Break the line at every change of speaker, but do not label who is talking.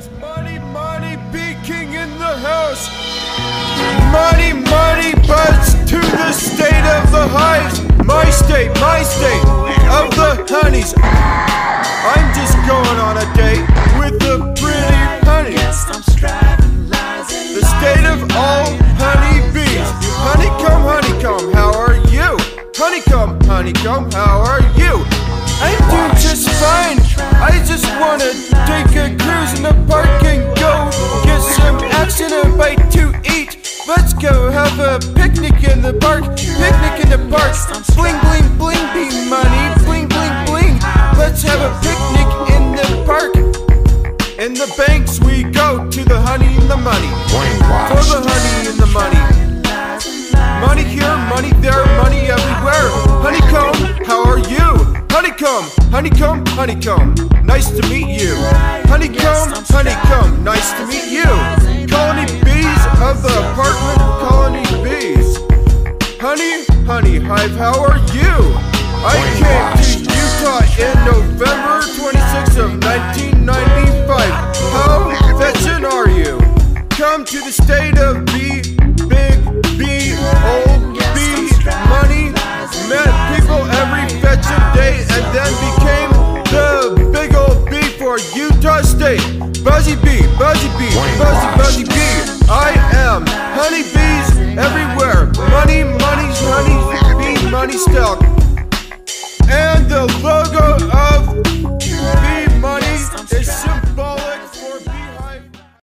Money, money, Bee King in the house. Money, money, buzz to the state of the hives. My state of the honeys. I'm just going on a date with the pretty honey. The state of all honeybees. Honeycomb, honeycomb, how are you? Honeycomb, honeycomb, how are you? I'm doing just fine. I just wanna take a cruise in the park and go get some action and a bite to eat. Let's go have a picnic in the park. Picnic in the park. Bling, bling, bling, bee money. Bling, bling, bling. Let's have a picnic in the park. In the banks we go to the honey and the money. For the honey and the money. Money here, money there, money everywhere. Honeycomb, how are you? Honeycomb, honeycomb, honeycomb, nice to meet you. Honeycomb, honeycomb, nice to meet you. Colony bees of the apartment colony bees. Honey, honey hive, how are you? I came to Utah in November 26th of 1995. How fetchin' are you? Come to the state of bee, big bee, old bee, money. Met people every fetchin' day and then became the big old bee for Utah State. Buzzy bee, buzzy bee, buzzy bee.